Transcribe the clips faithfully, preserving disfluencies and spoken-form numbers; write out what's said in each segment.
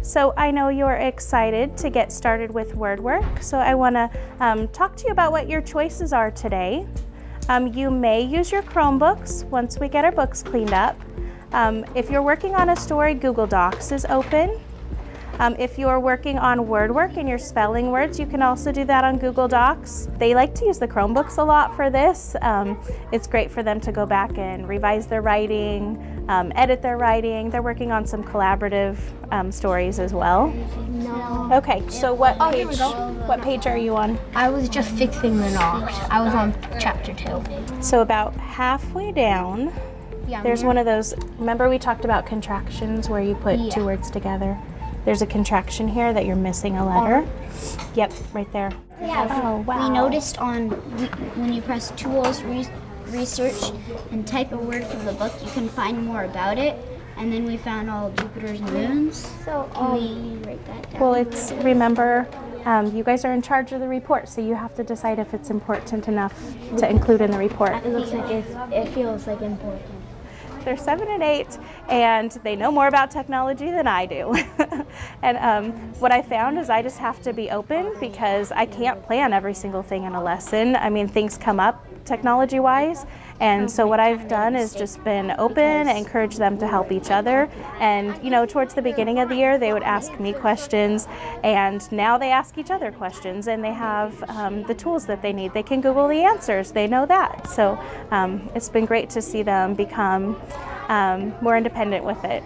So I know you're excited to get started with word work, so I want to um, talk to you about what your choices are today. Um, you may use your Chromebooks once we get our books cleaned up. Um, if you're working on a story, Google Docs is open. Um, if you're working on word work and you're spelling words, you can also do that on Google Docs. They like to use the Chromebooks a lot for this. Um, it's great for them to go back and revise their writing, um, edit their writing. They're working on some collaborative um, stories as well. No. Okay, so what Oh, page, what page are you on? I was just fixing the knot. I was on chapter two. So about halfway down, Yeah, there's yeah. one of those, remember we talked about contractions where you put Yeah. two words together? There's a contraction here that you're missing a letter. Yep, right there. Yeah. Oh, wow. We noticed on when you press tools, re research, and type a word from the book, you can find more about it. And then we found all Jupiter's moons. So, Can um, we write that down? Well, it's, remember, um, you guys are in charge of the report, so you have to decide if it's important enough to include in the report. it looks like it's, it feels like important. They're seven and eight, and they know more about technology than I do. And um, what I found is I just have to be open because I can't plan every single thing in a lesson. I mean, things come up technology-wise, and so what I've done is just been open and encourage them to help each other. And you know, towards the beginning of the year, they would ask me questions, and now they ask each other questions, and they have um, the tools that they need. They can Google the answers. They know that. So um, it's been great to see them become um, more independent with it.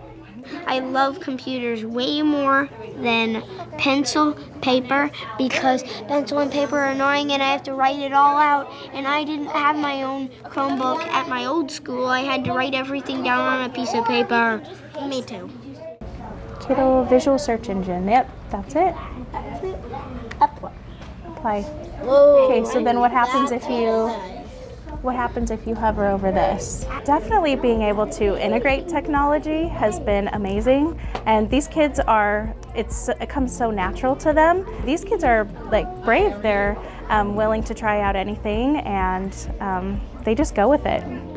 I love computers way more than pencil, paper, because pencil and paper are annoying and I have to write it all out. And I didn't have my own Chromebook at my old school. I had to write everything down on a piece of paper. Me too. Kiddo Visual Search Engine. Yep, that's it. Apply. Okay, so then what happens if you what happens if you hover over this? Definitely being able to integrate technology has been amazing, and these kids are, it's it comes so natural to them. These kids are like brave. They're um, willing to try out anything, and um, they just go with it.